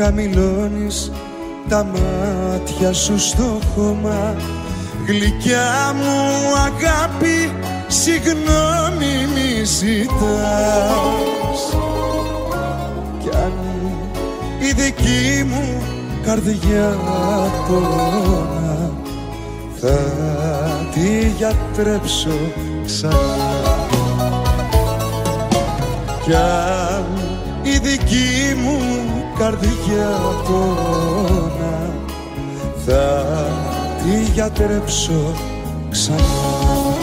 χαμηλώνεις τα μάτια σου στο χώμα. Γλυκιά μου αγάπη, συγγνώμη μη ζητάς. Κι αν η δική μου καρδιά πονά, θα τη γιατρέψω ξανά. Κι αν η δική μου καρδιά πονά, θα τη γιατρέψω ξανά.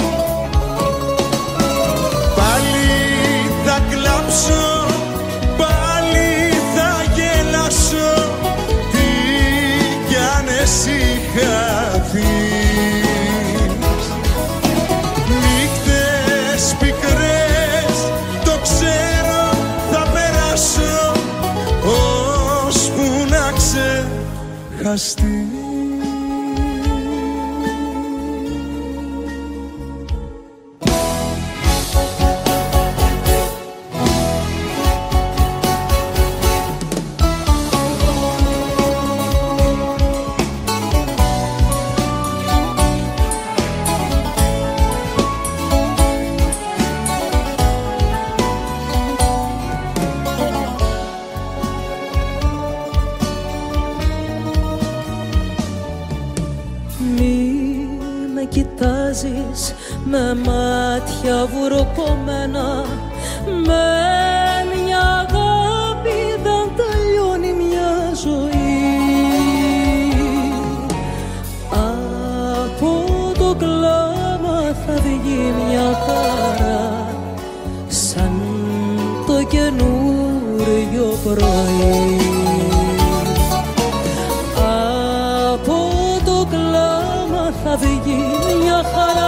Πάλι θα κλάψω, πάλι θα γελάσω, τι κι αν εσύ χαθείς. Νύχτες πικρές, το ξέρω, θα περάσω, ώσπου να ξεχαστείς. Με μάτια βουρκωμένα, με μια αγάπη δεν τελειώνει μια ζωή. Από το κλάμα θα βγει μια χαρά, σαν το καινούριο πρωί. Από το κλάμα θα βγει μια χαρά,